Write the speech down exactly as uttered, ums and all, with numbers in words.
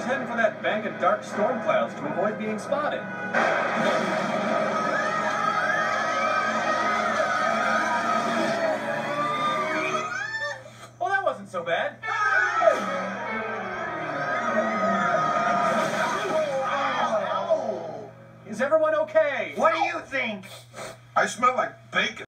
heading for that bank of dark storm clouds to avoid being spotted. Well, that wasn't so bad. Is everyone okay? What do you think? I smell like bacon.